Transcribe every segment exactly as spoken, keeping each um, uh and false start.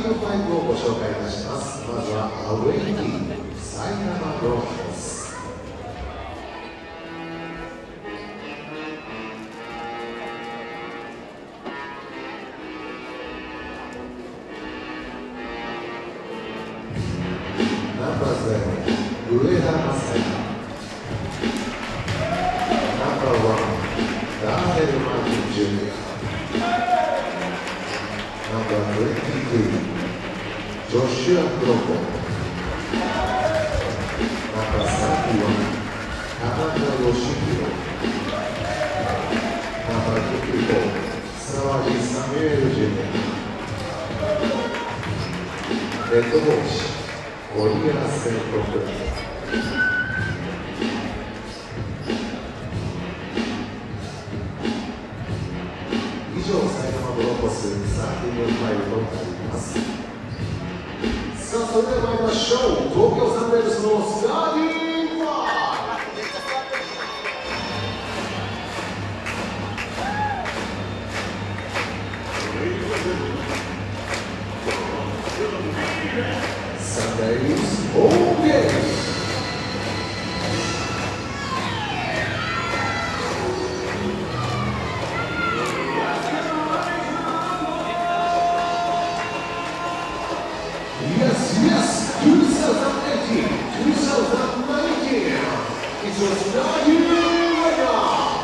トファイブをご紹介いたします。まずはアウェイティー埼玉ブロンコス。ナンバーゼロ上田正也、ナンバーワンダーレル・マーティン・ジュニア、ナンバーにじゅうにジョシュア・クロコ、ナンバーさんじゅうよん田中義弘、ナンバーにじゅうご沢地サミュエル・ジュニア、レッド帽子オリエラ・セントクラブ。以上、埼玉ブロンコスサーティーブイファイブとなります。さあ、それでは参りましょう。東京サンベルスのスターティングファイブ。Sunday's home game. Yes, yes, twenty eighteen, twenty nineteen. It's your starting winner.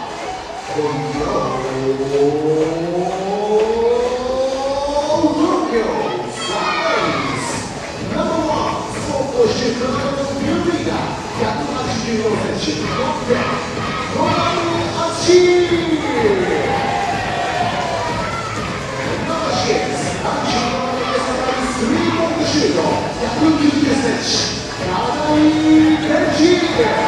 Tokyo Sundays. Number one, 東京シュートのビューティーがひゃくはちじゅうよんセンチ、よんてんごはち。ナンバーシックス、アンチのスリーポイントシュート、ひゃくきゅうじゅっセンチ、金井健一。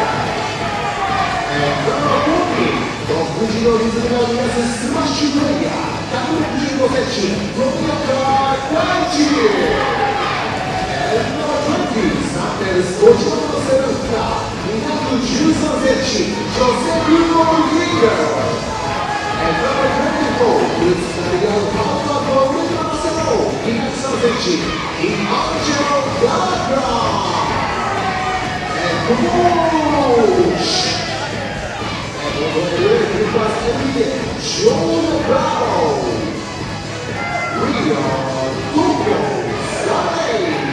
ナンバーフォーティー、独自のリズムが生み出すスマッシュプレイヤー、ひゃくろくじゅうごセンチ、富岡大地。サンデルス、こちらのセルフがにひゃくじゅうさんセンチ、ジョセフ・ロドリゲス。ナンバーにじゅうよん、ブーツナビガーのパワーとオリジナルセロー、にひゃくさんセンチ、イアンジェロ・ガーガー。コーチ。ジョー・ブラウン。We are Tokyo Sundays.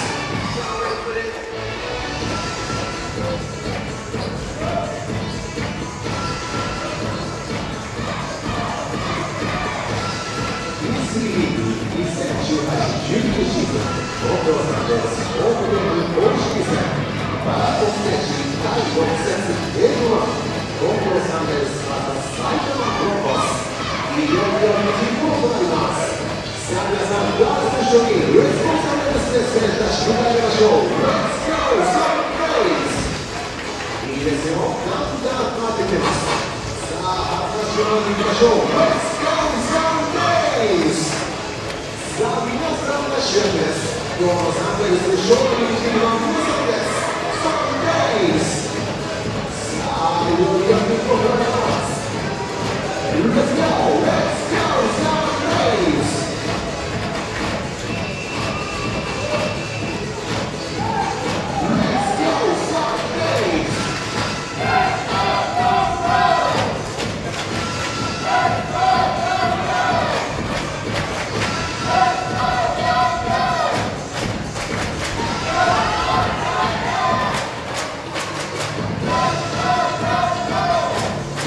にせんじゅうはち、じゅうきゅうシーズン、東京サンデースホームゲーム公式戦、バートステージだいろく節ゲームワン、東京サンデース ブイエス 埼玉ブロンコス。いよいよ実行となります。さあ皆さん、ガールと一緒にレッツゴーサンデースで選手たち迎えましょう。レッツゴーサンデース。いいですよ、だんだん変わってきてます。さあ、初出場に行きましょう。レッツゴーサンデース。さあ、皆さんが主役です。今日のサンデースで勝利に導くのは皆さんです。サンデース。さあ、いよいよ日本がやります。Let's go! Let's go! Sundays! さ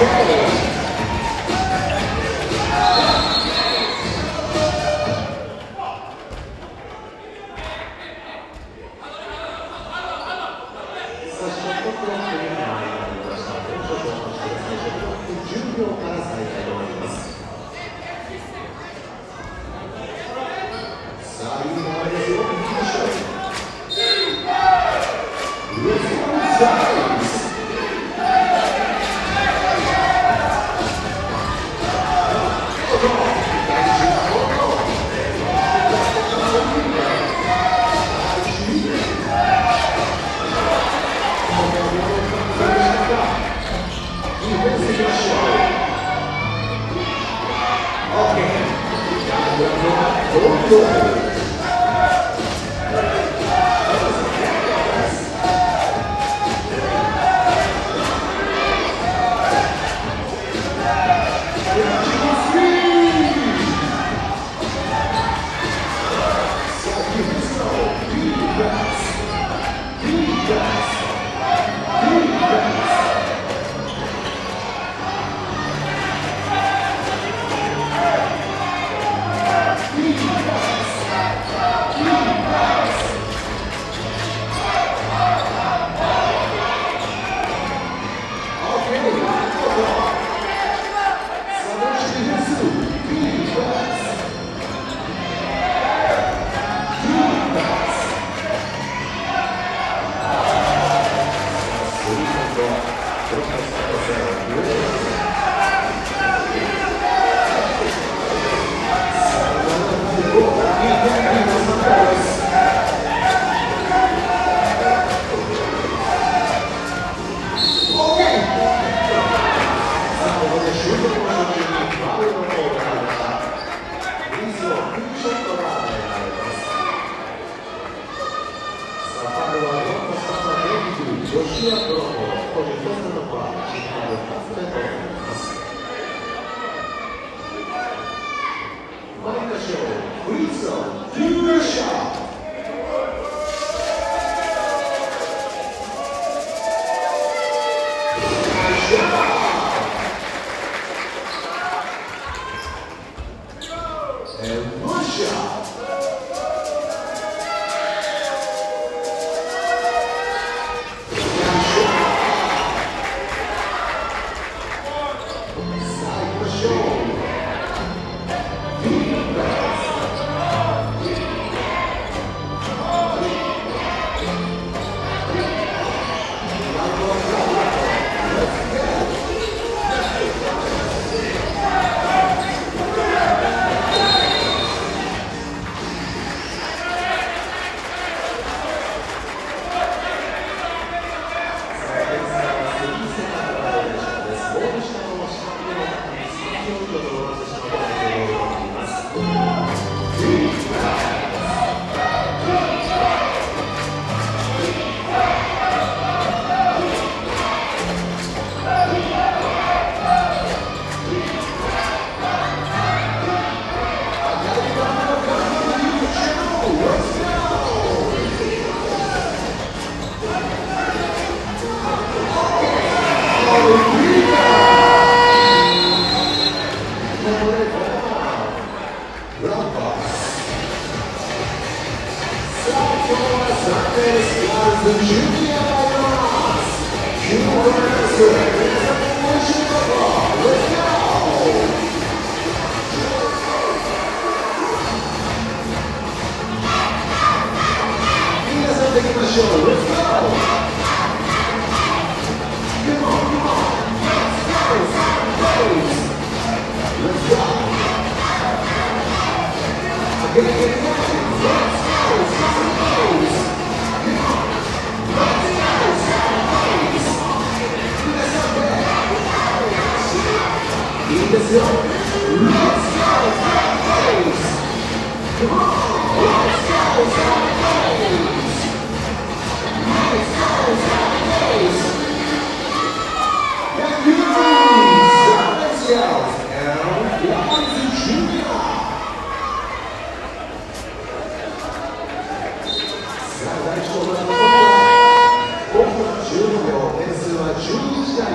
じゅうごびょう、点数はじゅうにちだいをさん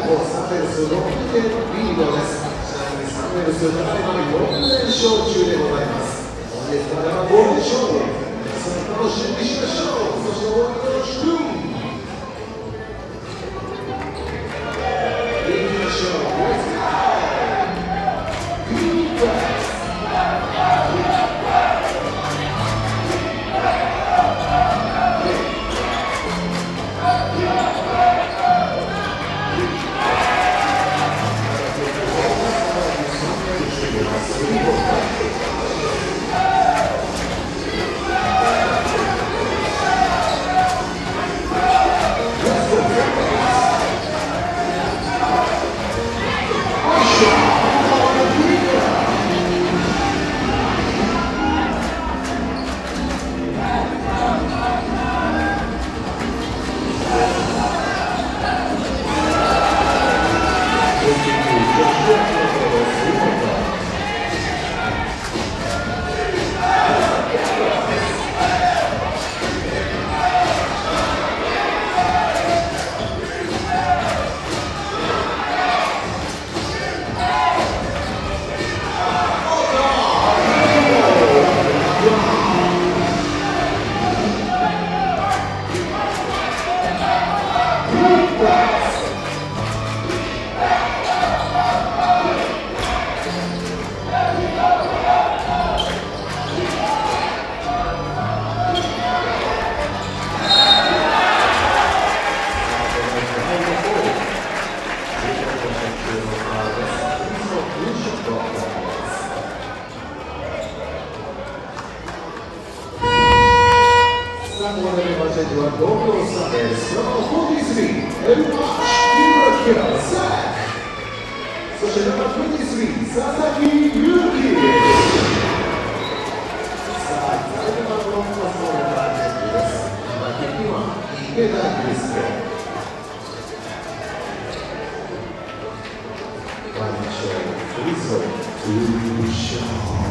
ベルスろくてんリードです。ちなみにサムエルス、ただいまよん連勝中でございます。本日ただいまご連勝。皆さん楽しみにしましょう。そして応援よろしく。いきましょう。Let's go! Green Flags! そしてナンバーにじゅうさん、佐々木勇気。さあ、ザイマーブロックパスのラージェントです。ナンバーには池田祐介。参りましょう。フリースロー、優勝。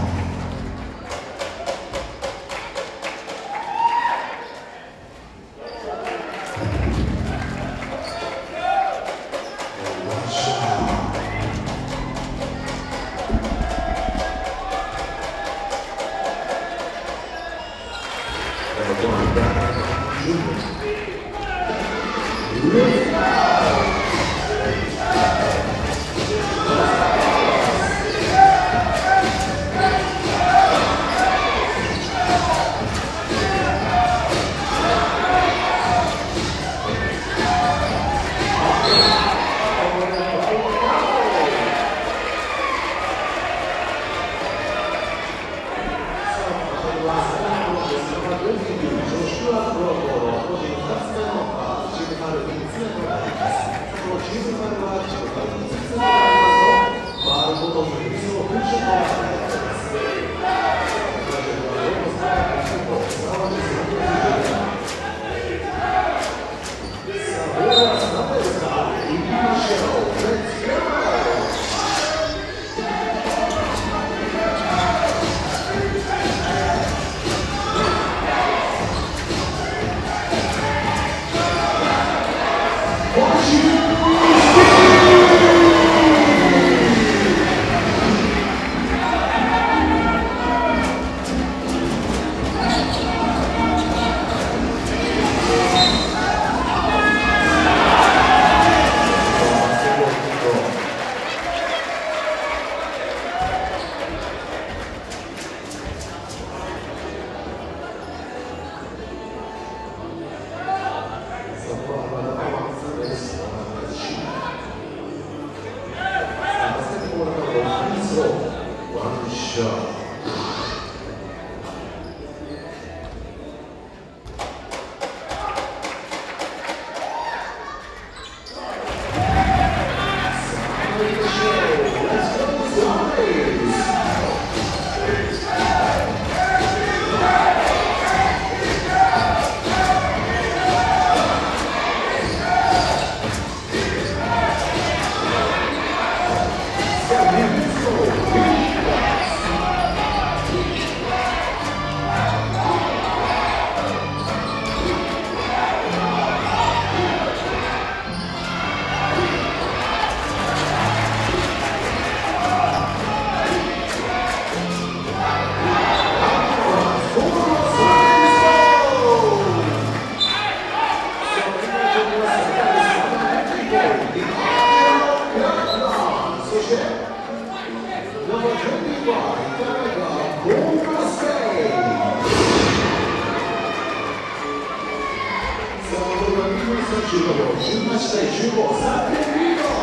はに分さんじゅうごびょう、じゅうはちたいじゅうご、さんてんリード。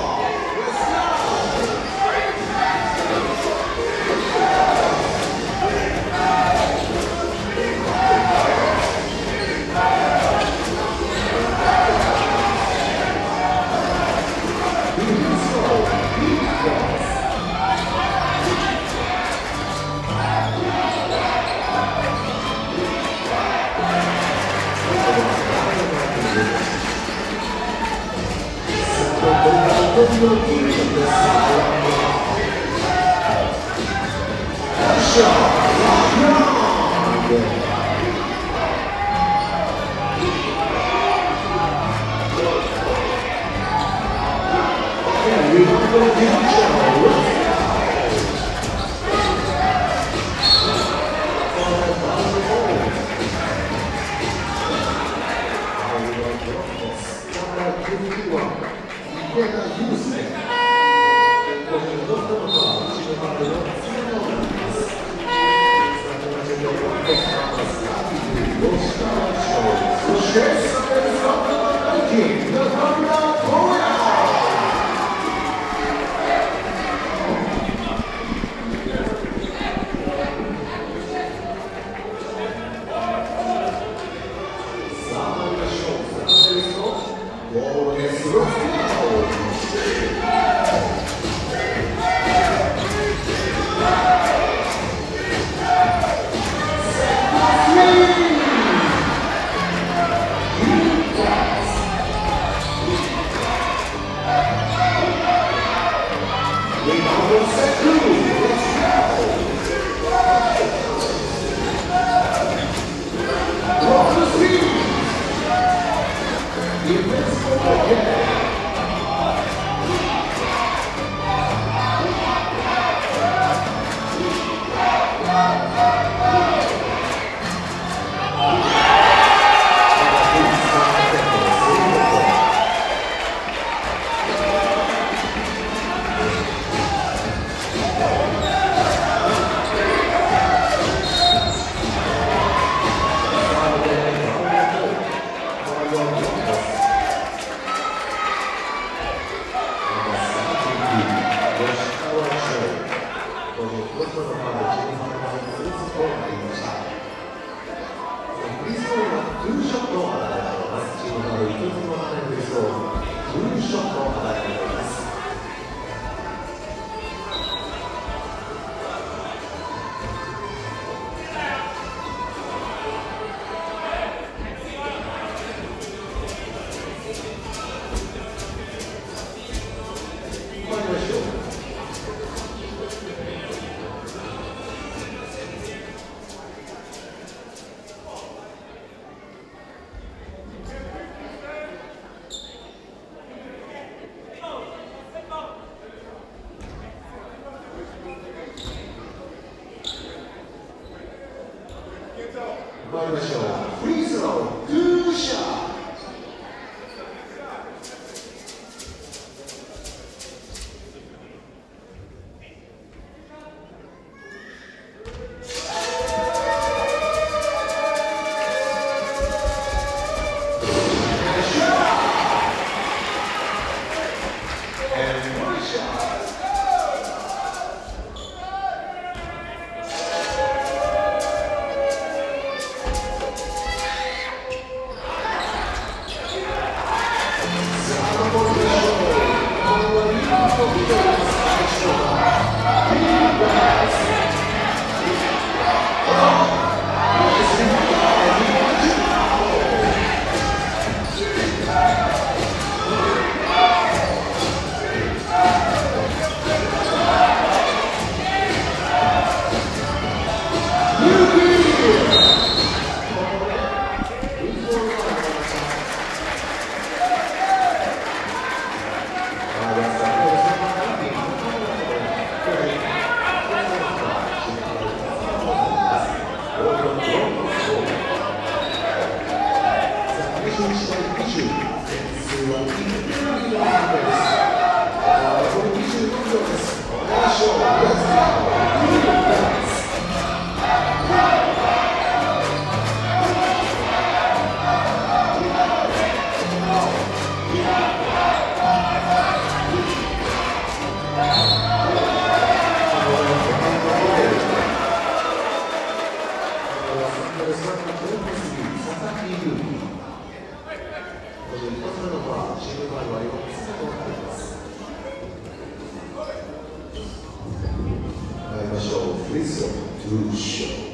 参りましょう。フリースロー、トゥーシャー。 の一発目のファウル、チームファウルはよっつめとなっています。参りましょう、フリースロー、トゥーショー。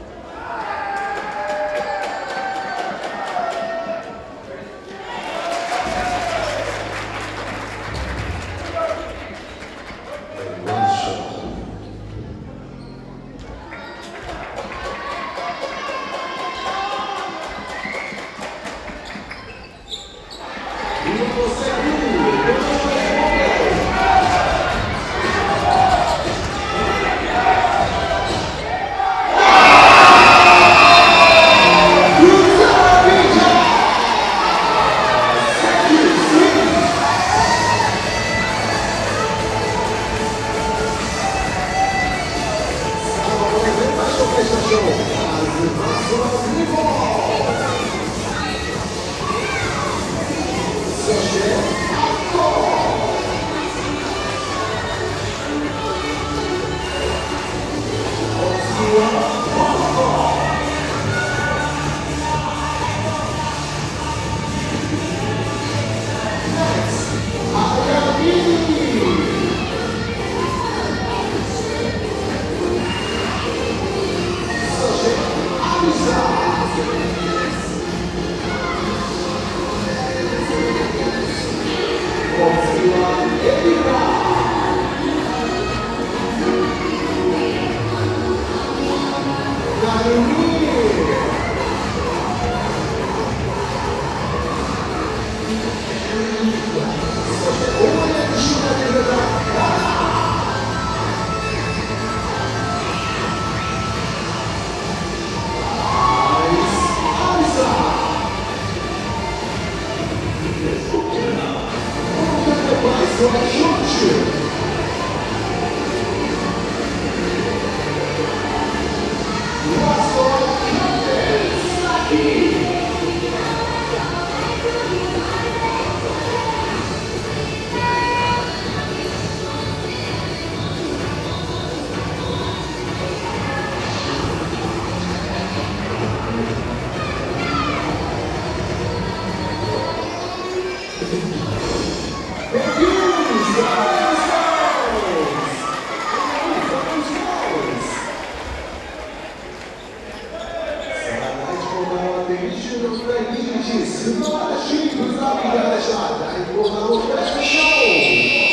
素晴らしいブザービーターでした。第五弾をお願いしましょう。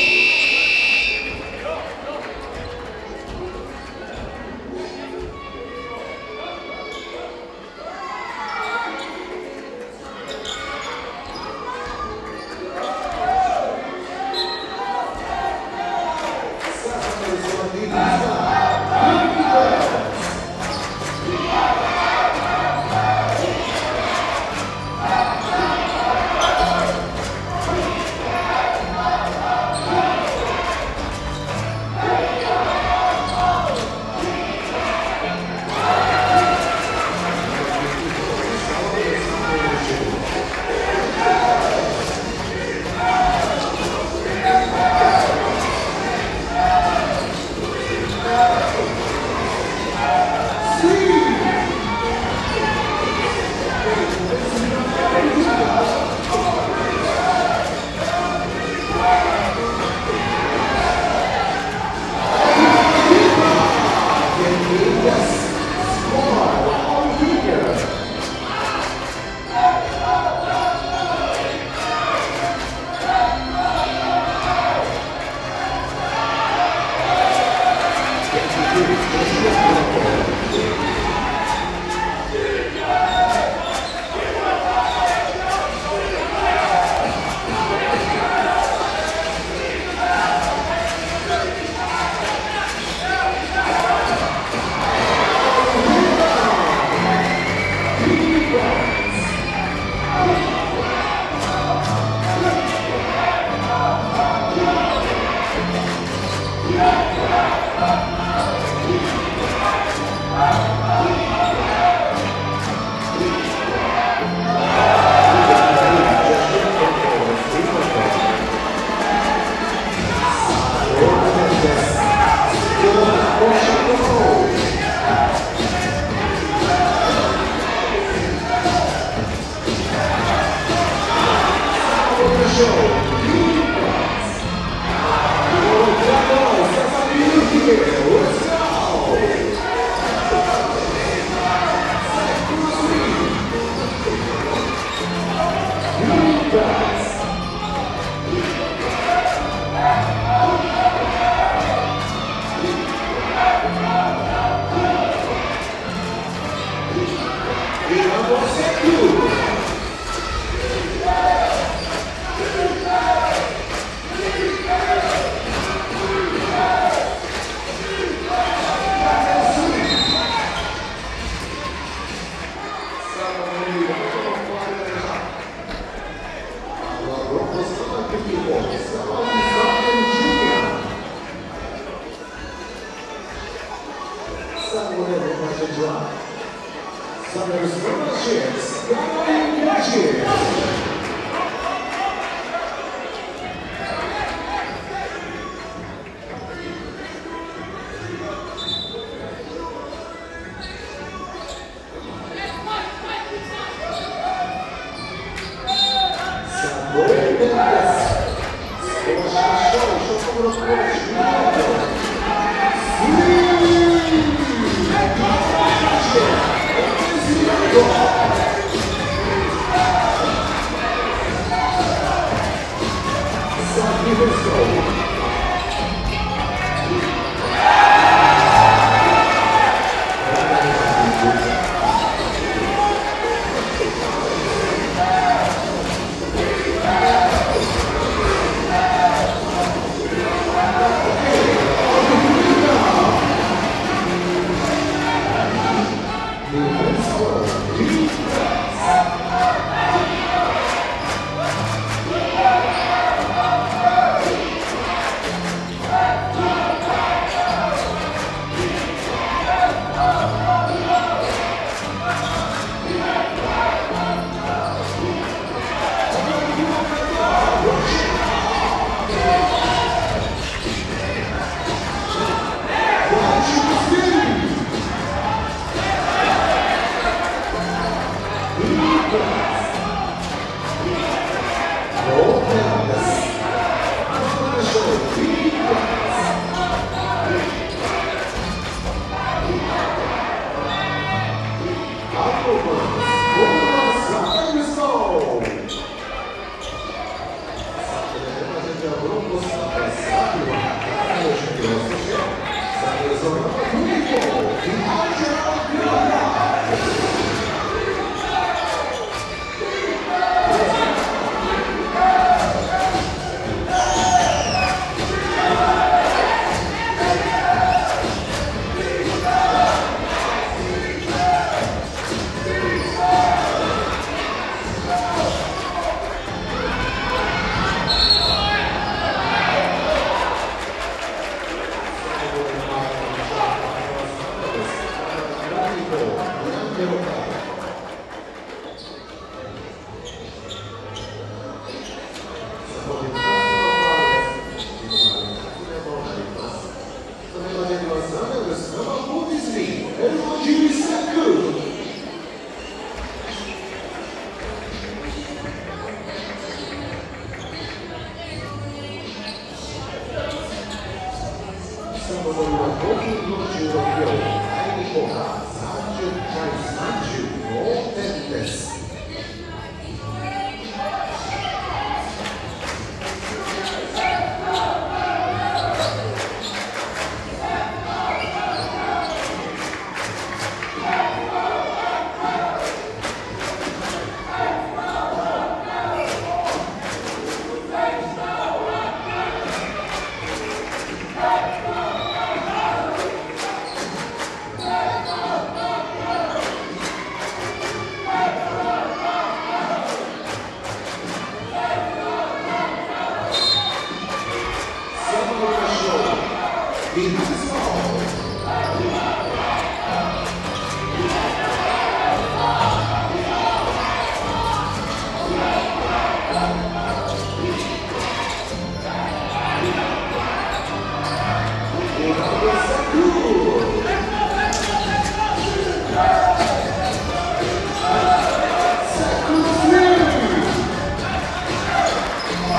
Saku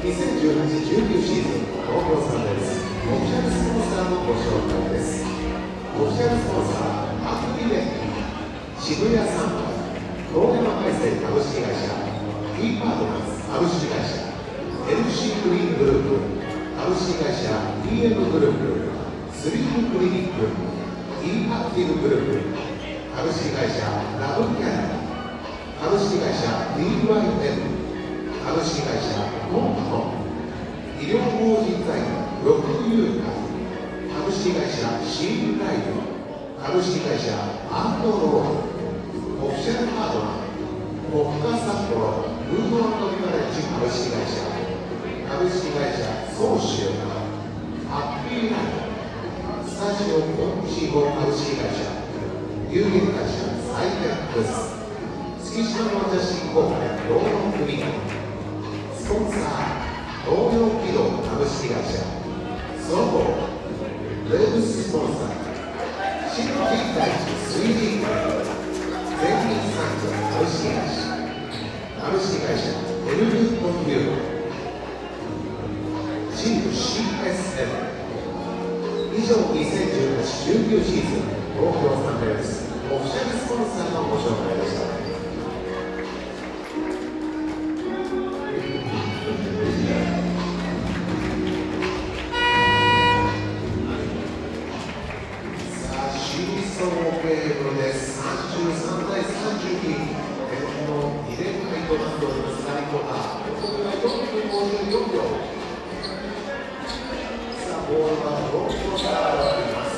にせんじゅうはちじゅうきゅうシーズン東京サンデースオフィシャルスポンサーのご紹介です。オフィシャルスポンサーアクリレック渋谷サンバ遠山海星株式会社 E パートナーズ株式会社 エルシー クリーングループ株式会社 イーエム グループスリームクリニック E アクティブグループ株式会社ラブキャラ株式会社 ディーワイエム 株式会社モンコン医療法人財団六遊会株式会社シールライド株式会社アンドロードオフィシャルパートナーポッカ札幌ムード&ビバレッジ株式会社株式会社ソーシュハッピーライドスタジオコンシーボ株式会社有限会社サイテックス月島の写真公開労働組合スポンサー東洋機動株式会社その後ウェブスポンサー新人大地 スリーディー 会全日産業株式会社株式会社エルビットフュードチーム シーエスエム 以上にせんじゅうはちじゅうきゅうシーズン東京サンデースオフィシャルスポンサーのご紹介でした。ゲームでさんじゅうさんたいさんじゅうに、このに連敗となっておりますが、ここがよんぷんごじゅうよんびょう。さあ、ボールはフロントから上がっています。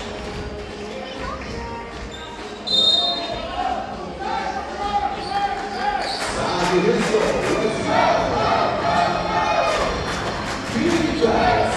さあ、ディフェンスをフィニッシュです。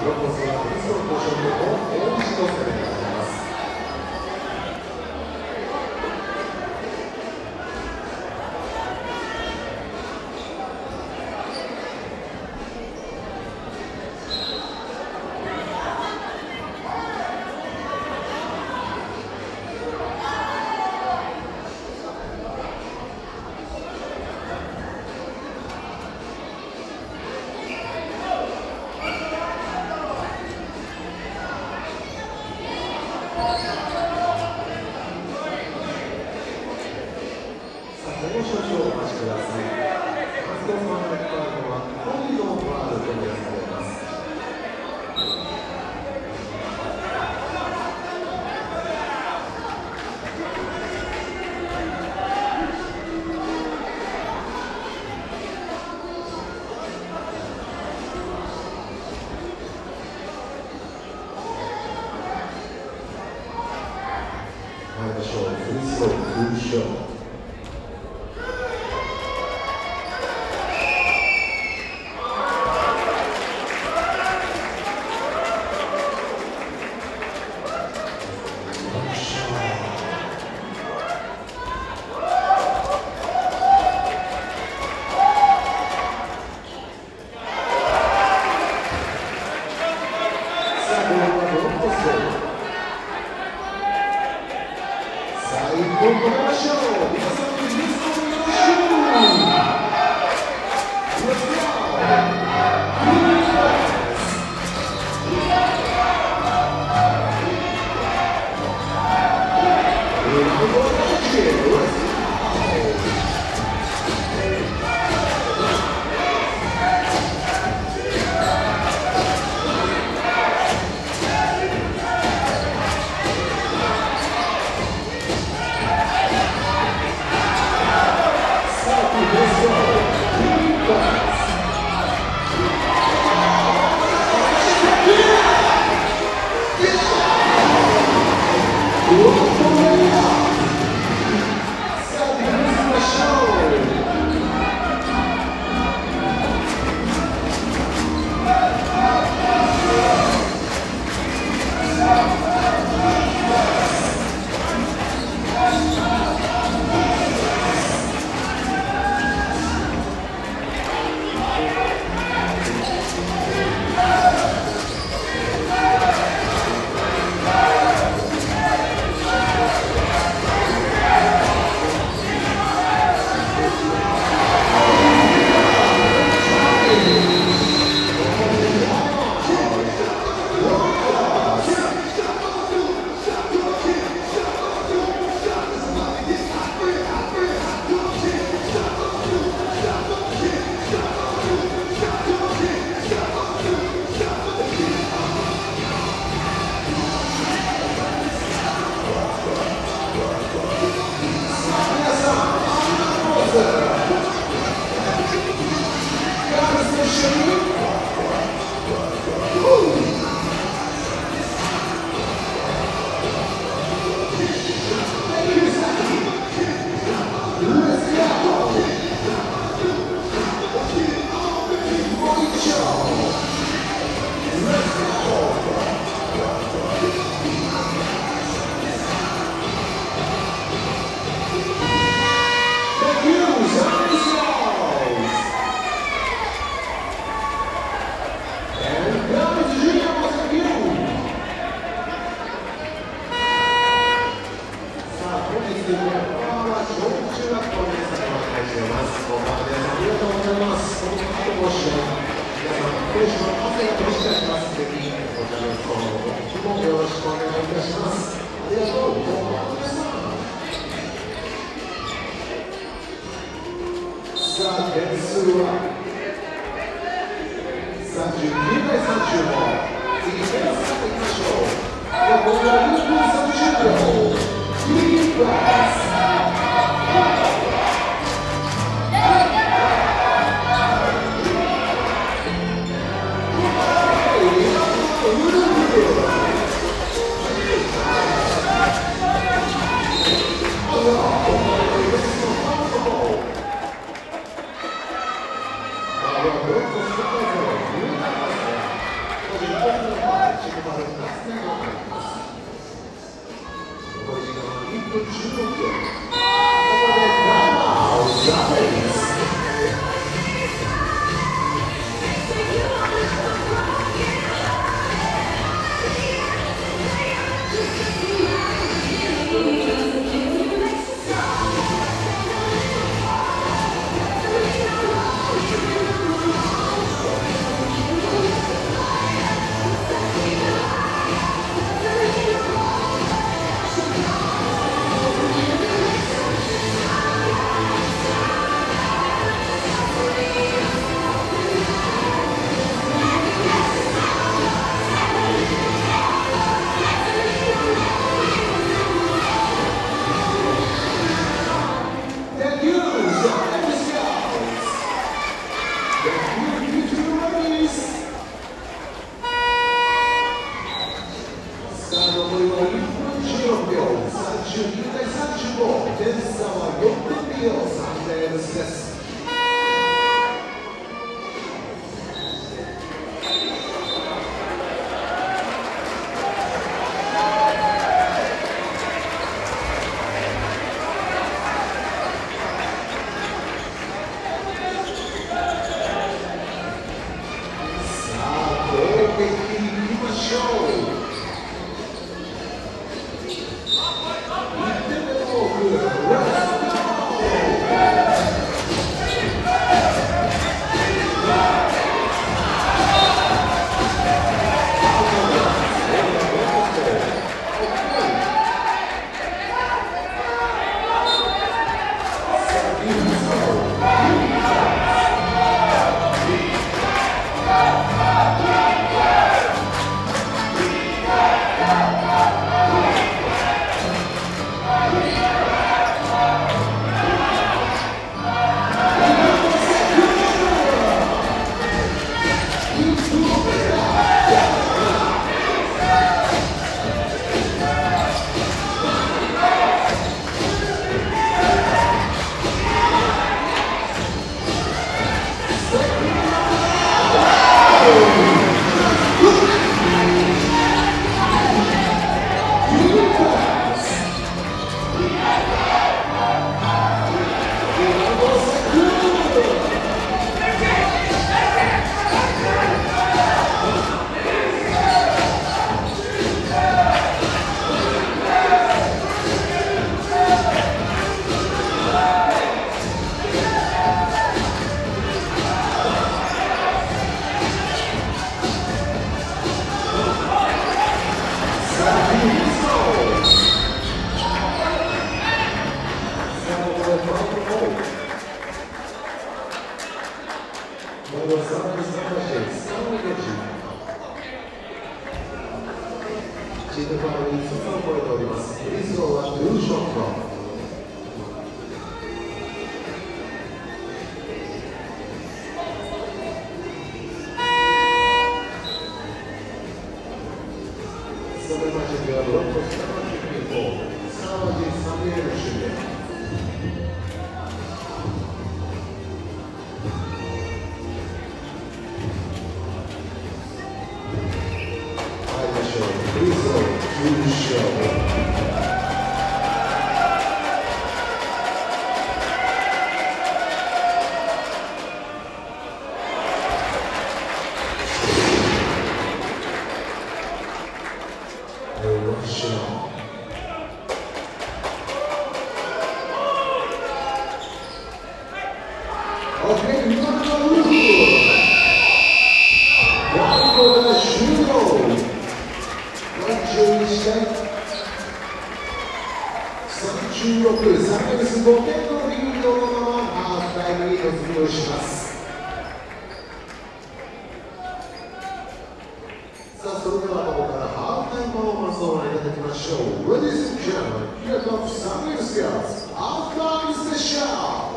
残すはフリースロー交渉と大西の攻めでございます。もう少々お待ちください。マスコンマンのカードはコンビのファールとみなされます。参りましょう。フリースロー優勝。さあ、一本止めましょう。皆さん、リズムよろしじゅうきゅうたいさんじゅうご、点差はよんてんリード、サンデーブスです。チームファウルいつつを超えております。フリースローはツーショット。それまではブロックスターキックを沢地サミュエル主演。さんじゅうろく、サンデルスごてんのリードのままハーフタイムに突入します。さあ、それではここからハーフタイムパフォーマンスをご覧いただきましょう。Ladies and gentlemen, here comes Samuel Scales, halftime special!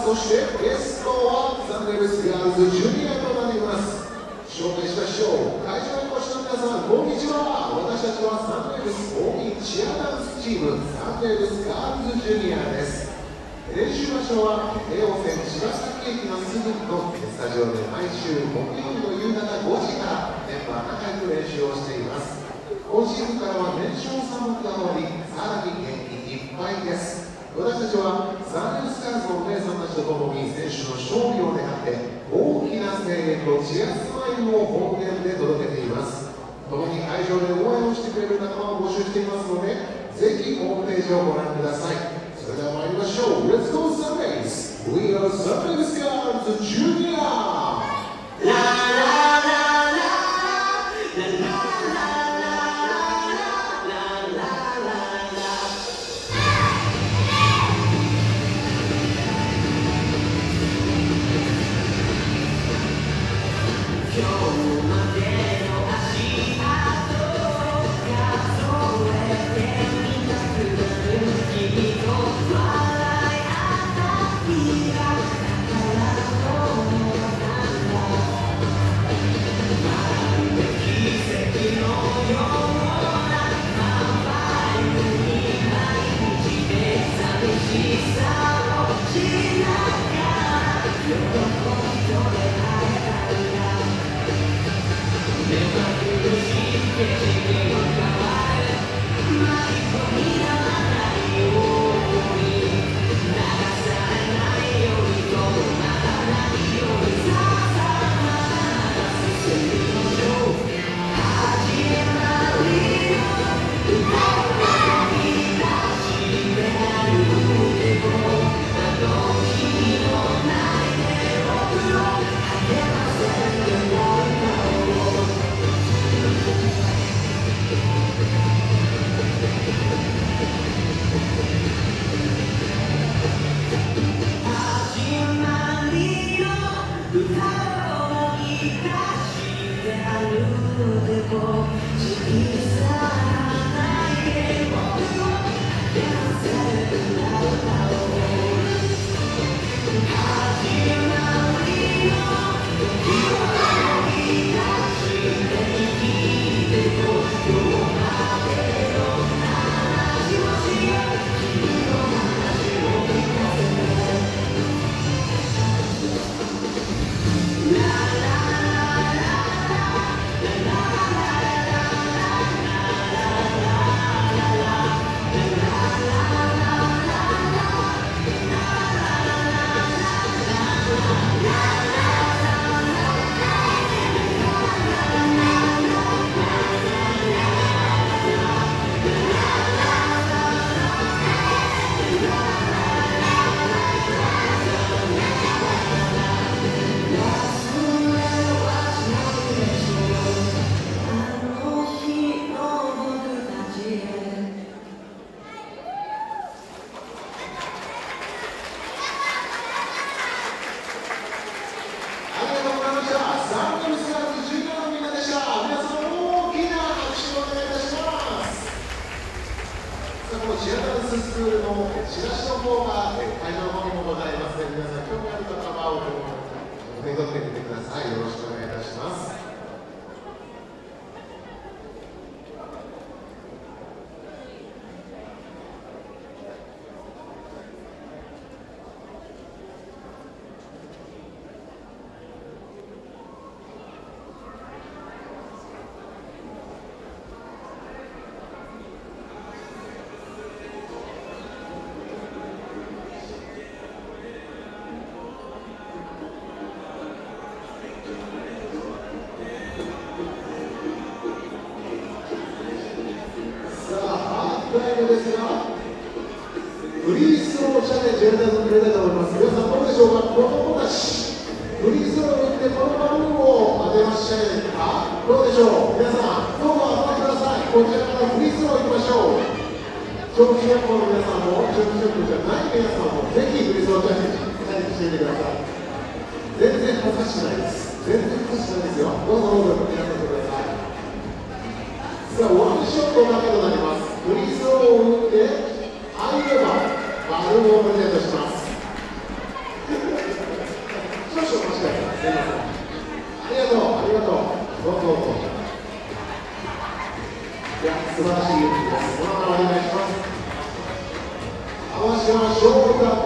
そしてゲストはサンデーブスガールズジュニアとなります。紹介しましょう。会場にお越しの皆さん、こんにちは。私たちはサンデーブス公認チアダンスチームサンデーブスガールズジュニアです。練習場所は京王線茅ヶ崎駅のすぐのスタジオで毎週木曜日の夕方ごじからメンバー仲良く練習をしています。今シーズンからは年少さん加わり、さらに元気いっぱいです。私たちはサンデーブスガールズのお姉さんたちと共に選手の勝利を願って大きな声援とチアスマイルを方言で届けています。共に会場で応援をしてくれる仲間を募集していますので、ぜひホームページをご覧ください。それでは参りましょう。 Let's go Sundays! We are Sundays Girls Junior! チアダンススクールのチラシの方が会場の方にもございますので、皆さん興味ある方はお手に取ってみてください。よろしくお願いいたします。ですが、フリースローチャレンジやりたいと思います。皆さんどうでしょうか。子供たちフリースローを打ってこのバルーンを当てましょうか。どうでしょう。皆さんどうぞ当ててください。こちらからフリースローいきましょう。長期学校の皆さんも長期学校じゃない皆さんもぜひフリースローチャレンジチャレンジしてみてください。全然恥ずかしくないです。全然恥ずかしくないですよ。どうぞどうぞ皆さんしてください。さあワンショットだけとなります。フリースローを打って入ればバルーンをプレゼントします。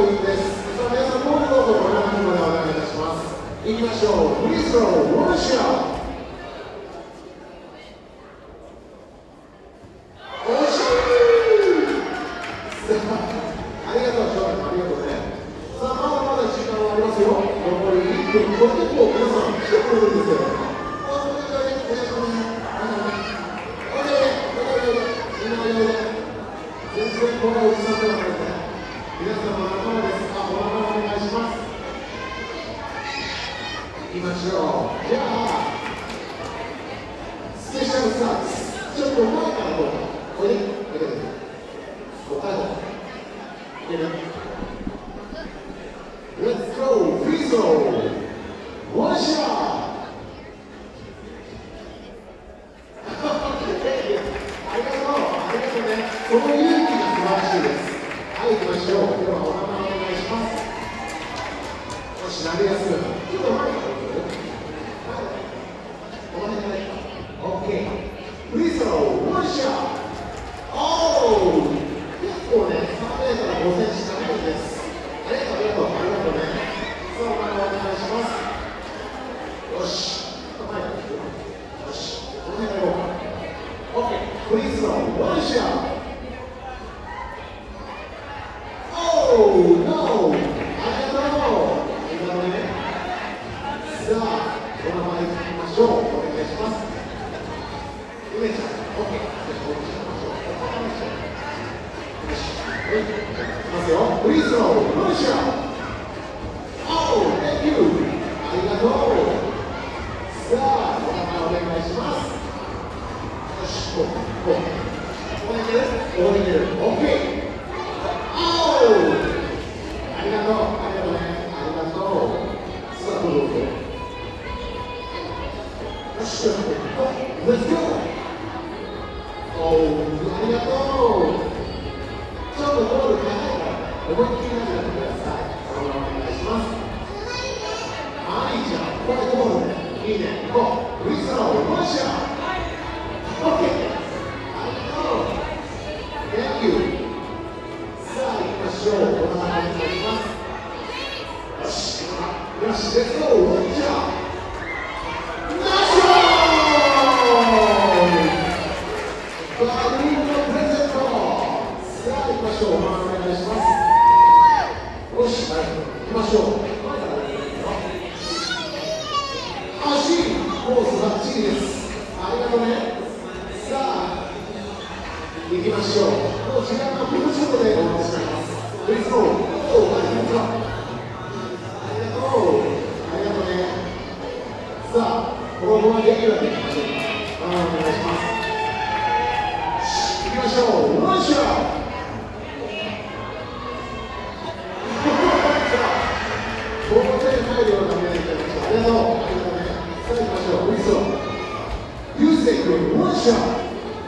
インです。さあ皆さんもうどうぞご覧にまでお願いいたします。いきましょう。フリースロー、ワンショット。Let's go, free throw, one shot. ありがとう、ありがとうね。その勇気が素晴らしいです。はい、行きましょう。ではお名前お願いします。よし、投げやすく。ちょっと前から。お前じゃないか。OK。フリースロー、ワンショット。おー、結構ね、さんメートルごセンチ高いです。ありがとう、ありがとう、ありがとうね。さあ、お前お願いします。よし、前から行くよ。よし、この辺から行こうか。OK、フリースロー、ワンショット。Oh, no! ありがとう。ありがとうね。さあ、お名前聞きましょう。お願いします。ゆめちゃん、OK。じゃあ、お願いしましょう。よし。はい。いきますよ。フリースロー、ワンショット。Oh, thank you. ありがとう。さあ、お名前お願いします。よし、こう、こう。ここにいける？ここにいける。OK。ありがとう、ありがとうね、ありがとう。さあ、どうぞ。よし、よし、Let's go! おー、ありがとう。ちょっとゴール高いから、思いっきり投げてください。そのままお願いします。はい、じゃあ、これゴールで。いいね、行こう。フリースロー、ワンショット。OK。ありがとう。Thank you。お名前お願いします。よし、よし、レッツゴー、ワンショット。ナイスゴール！バルーンのプレゼント。さあ、行きましょう。お名前お願いします。よし、はい、行きましょう。足、コースバッチリです。ありがとうね。さあ、行きましょう。もう時間がもうちょっとで終わってしまいます。フリースロー、おー、ありがとう。ありがとう。ありがとうね。さあ、このままできるわけいきましょうか。お願いします。行きましょう。ワンショット。ここで入るような目でいただきました。ありがとう。ありがとうね。さあ、行きましょう。フリースロー。ユーセイ君、ワンショット。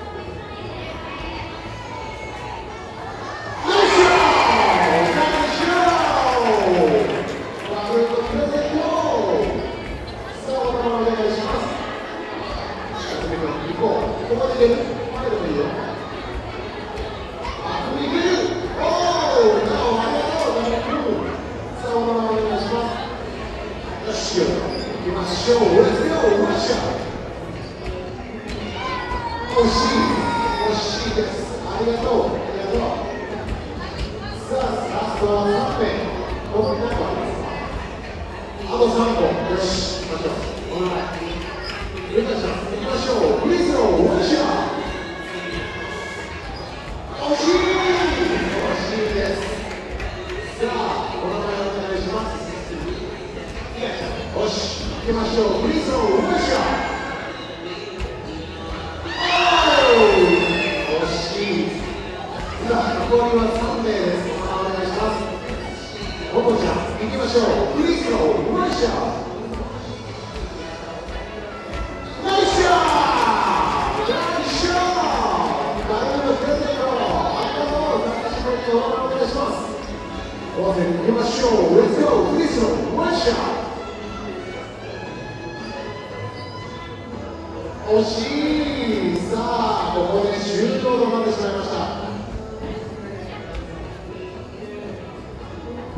惜しい。さあ、ここで終了となってしまいました。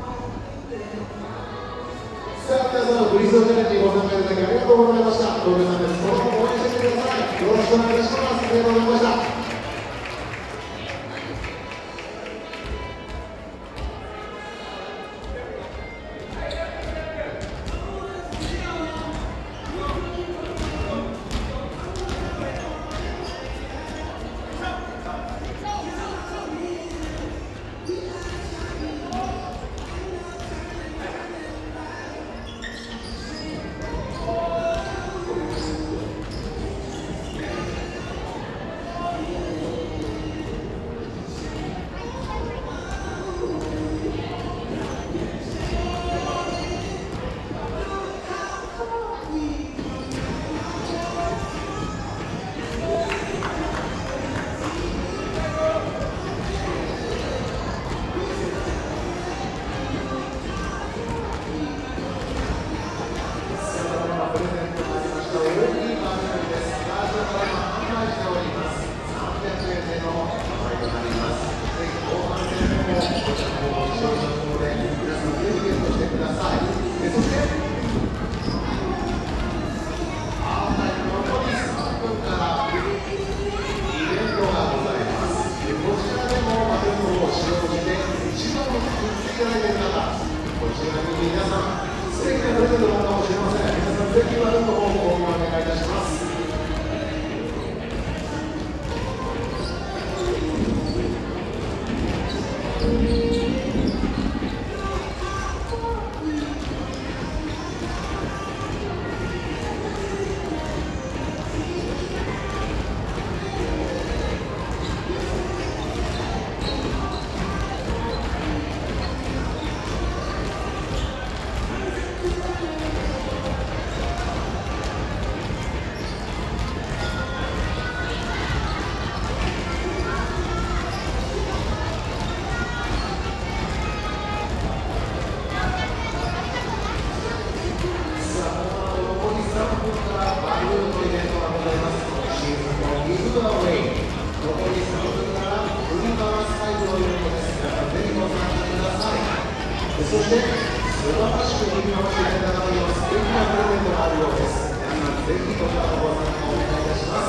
そして素晴らしく振り回していただきます素敵なプレゼントがあるようです。皆さんぜひこちらのご参加お願いいたします。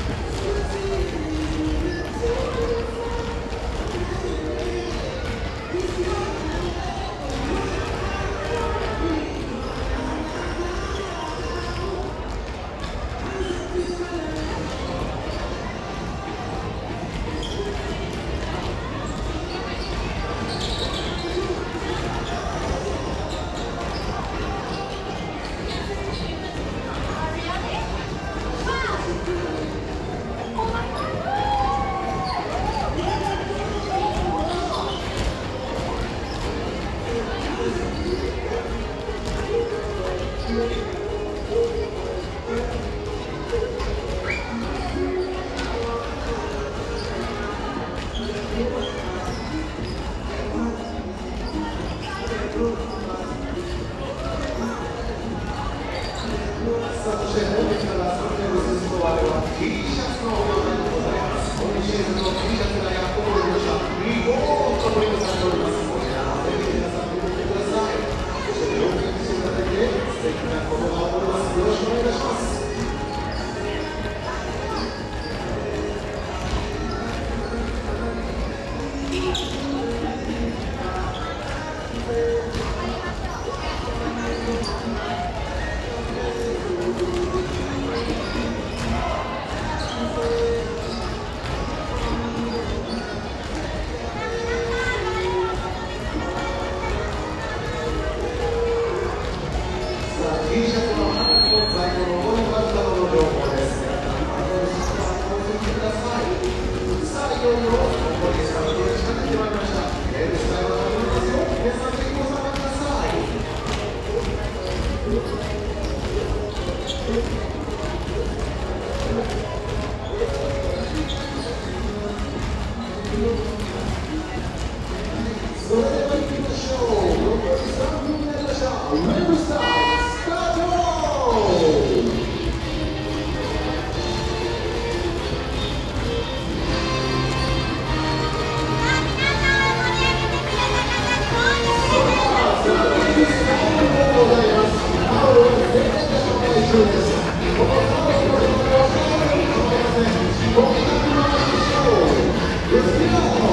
そして本日からさんねんのストアでは T シャツのお願いでございます。今シーズンの T シャツがやっておりました。リボーンとプリントされております。こちらぜひ皆さん見てみてください。そしてよく見ていただいて素敵なことが起こります。よろしくお願いいたします。T シャツの発行在庫の残りわずかの情報です。皆さん、あとでしばらくお待ちください。さあ、いよいよ残りさん分近づいてまいりました。エルスタイルが始まりますよ。皆さん、ぜひご参加ください。それでは行きましょう。残りさん分になりました。エルスタイルLet's go!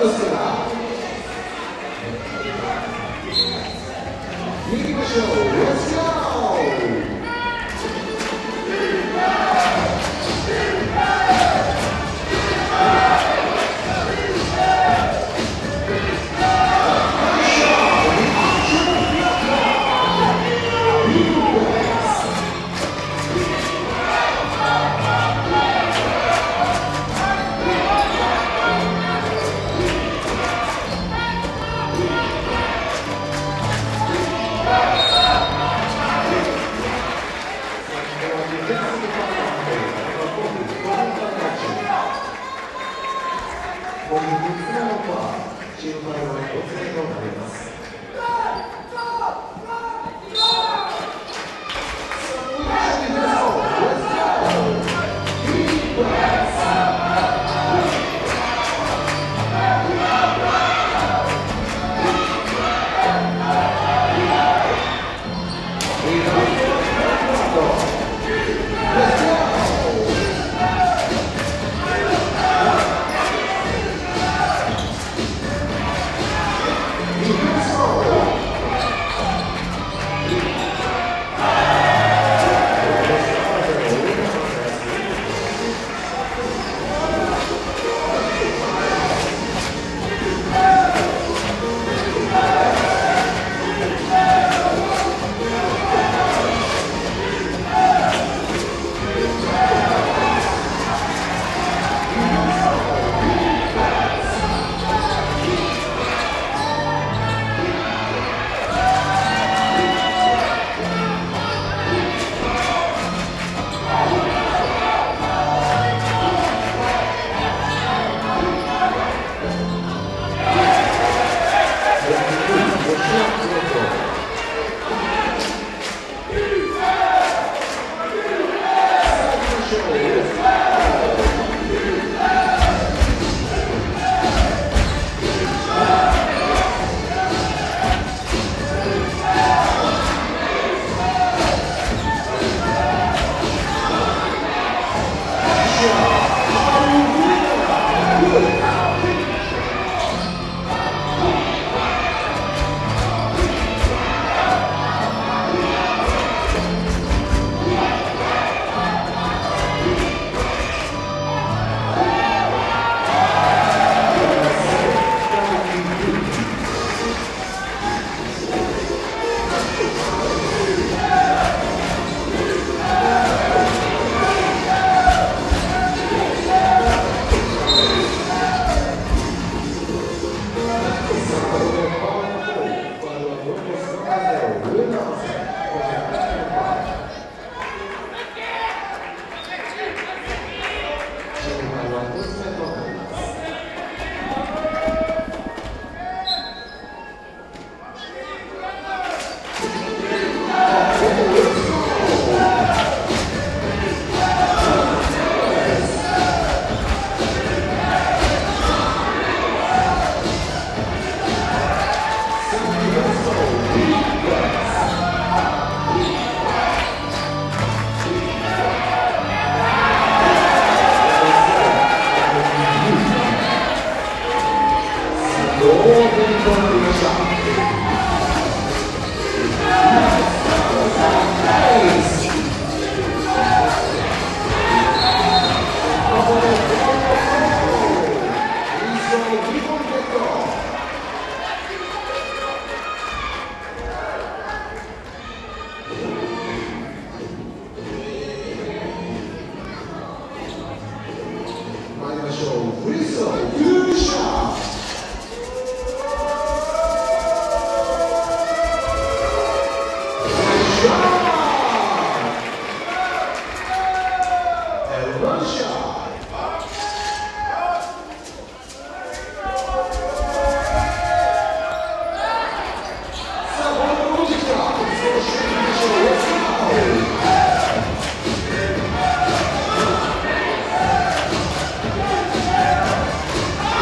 ですから行きましょう。 Let's go! 「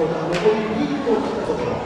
残りに分を切ったところ。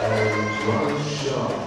One shot.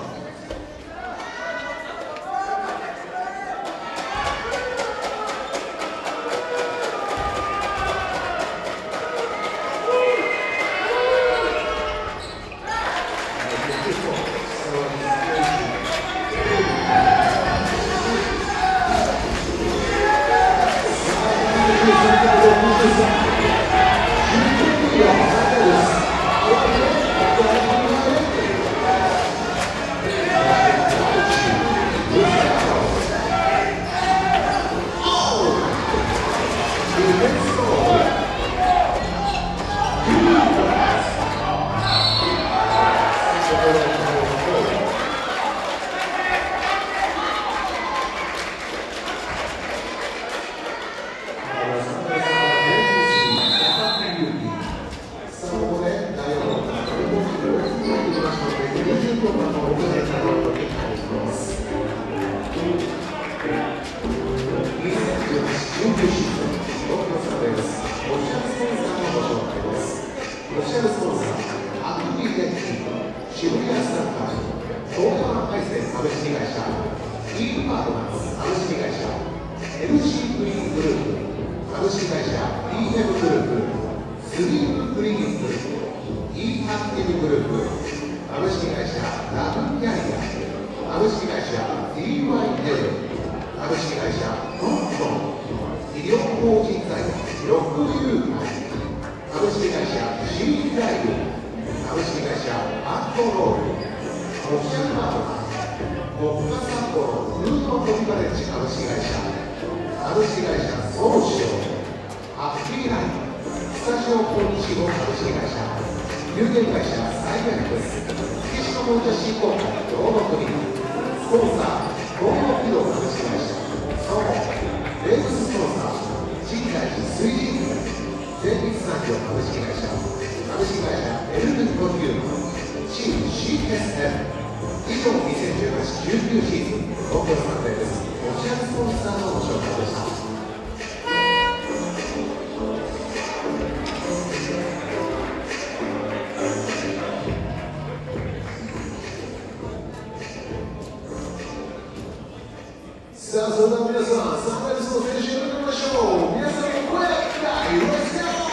さあ、それでは皆さん、サンライズの選手を見てみましょう。皆さん、声が聞きたい。レッツゴー！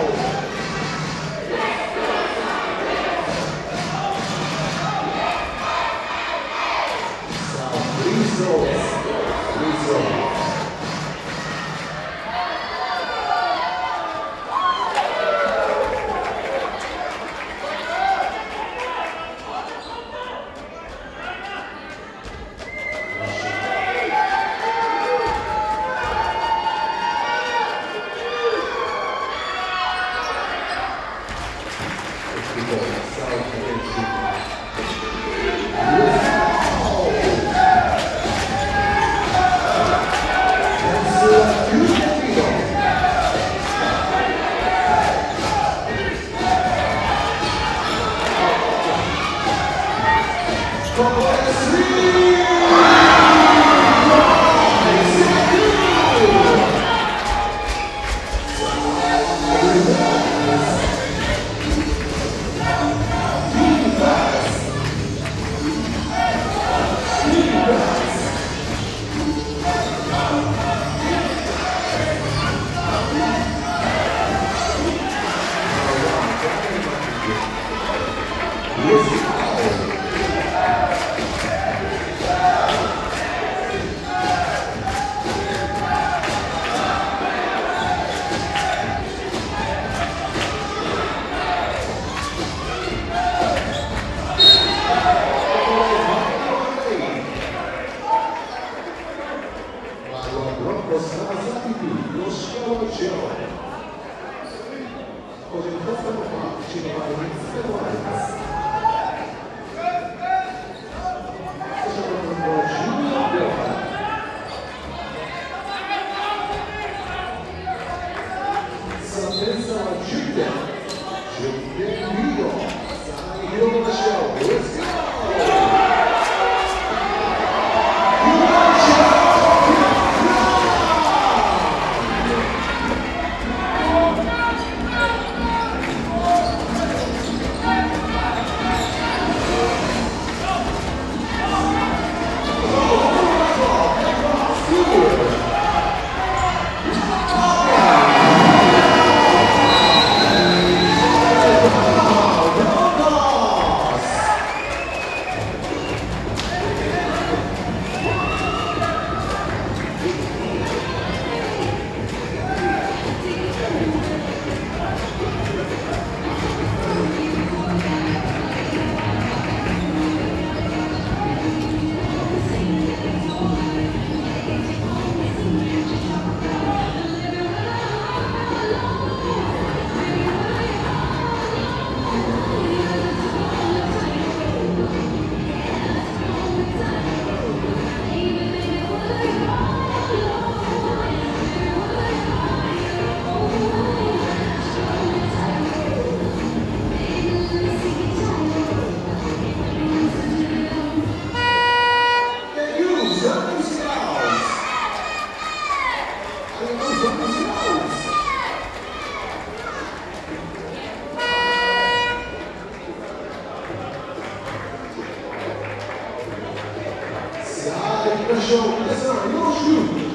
さあ、フリースローです。フリースロー。個人コストのチームはみっつでもあります。 行きましょう。皆さんよろしく。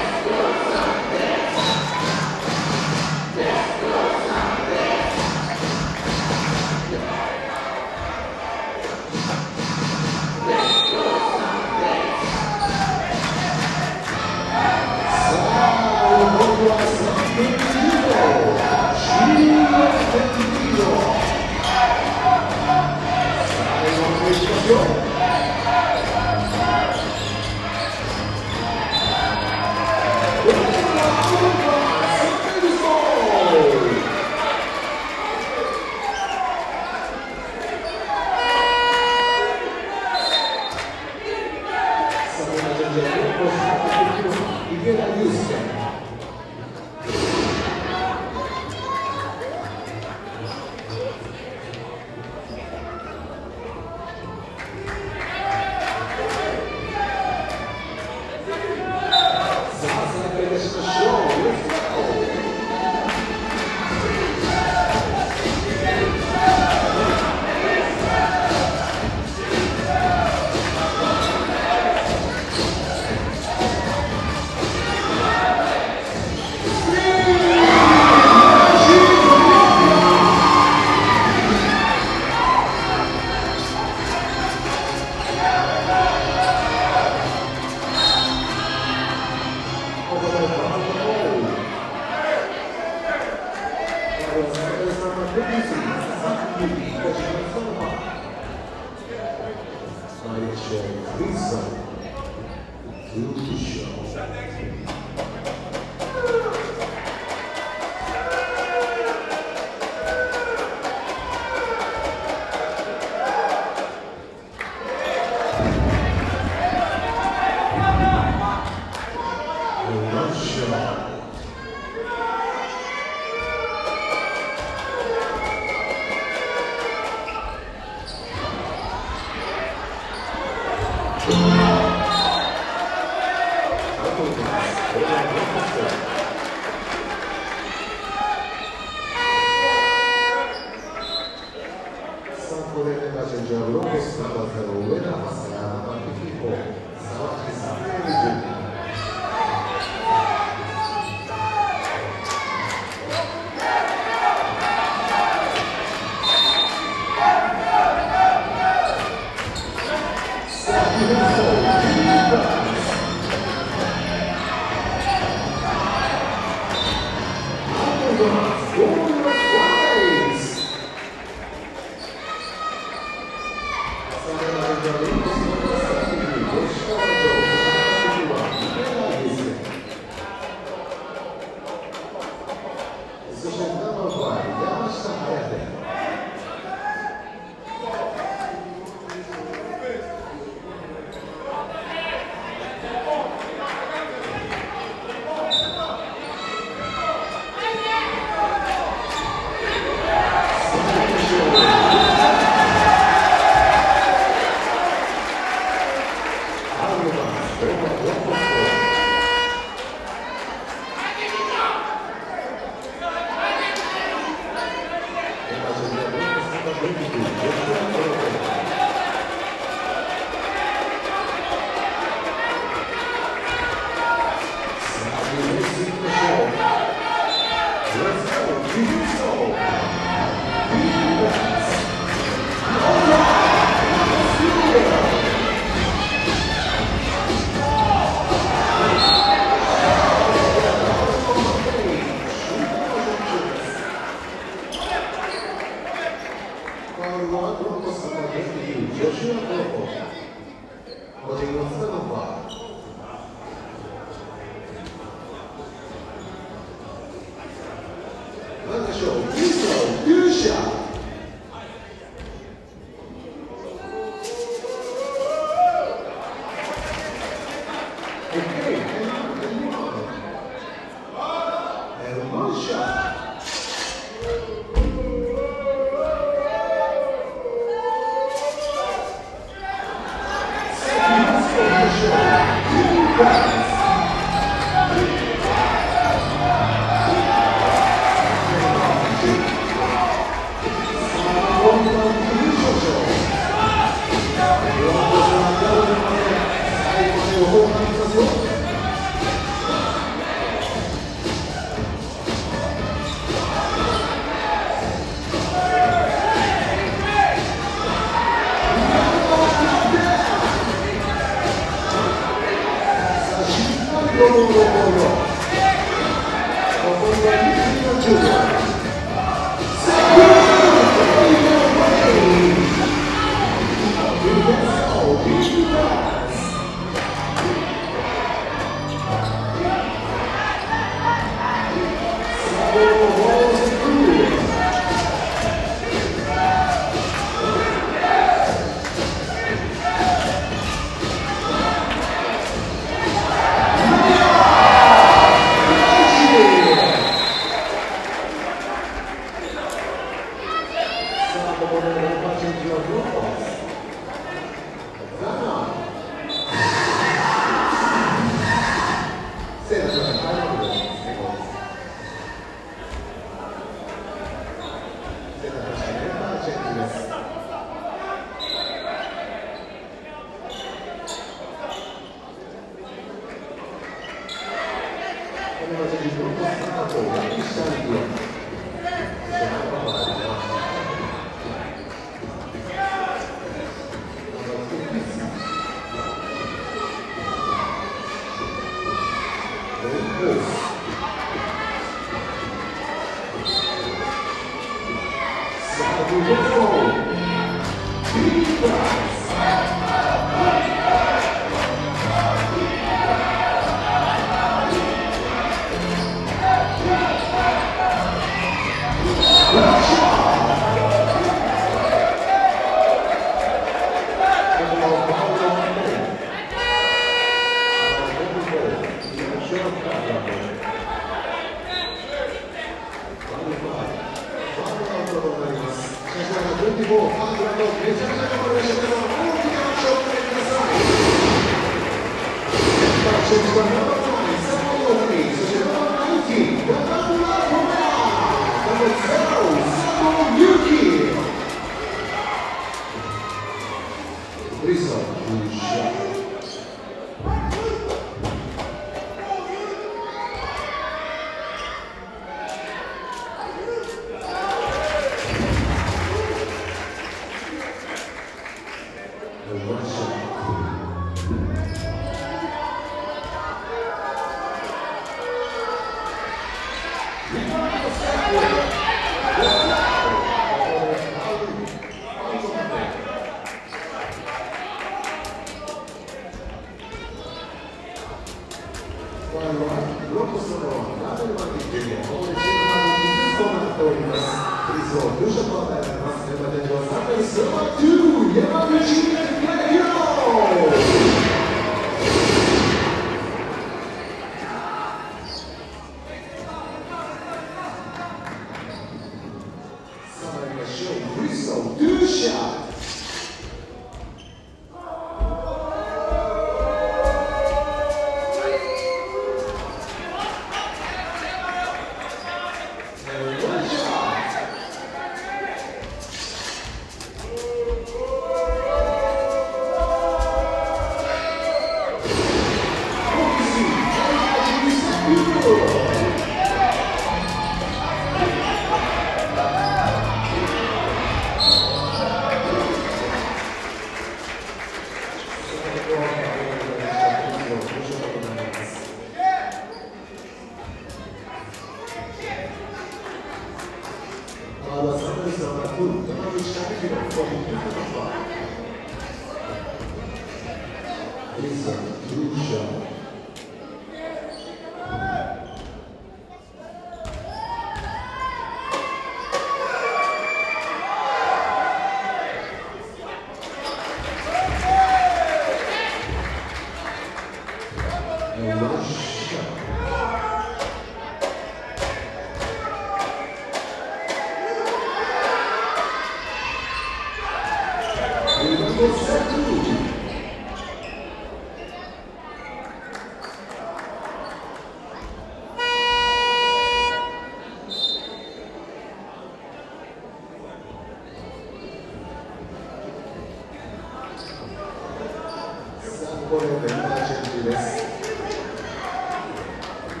ここでメンバーチェンジです。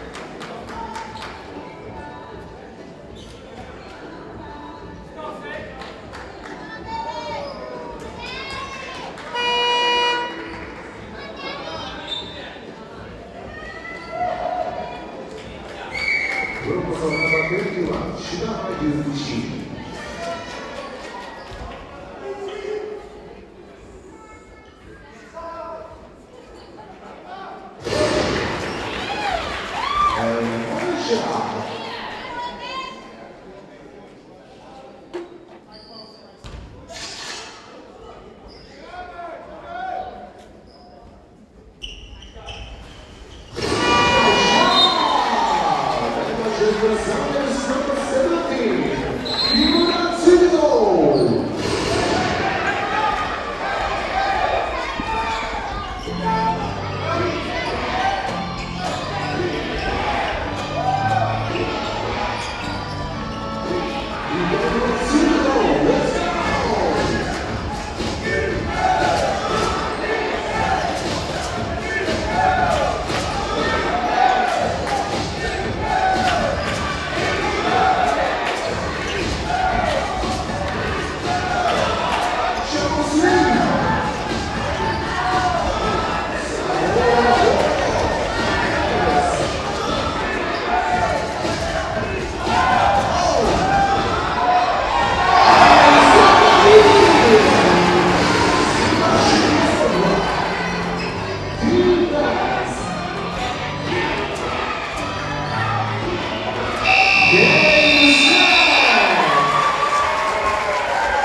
Yokoso number twenty-one, Shirama Yukichi. And one shot.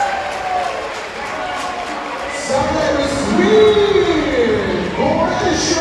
Somebody scream!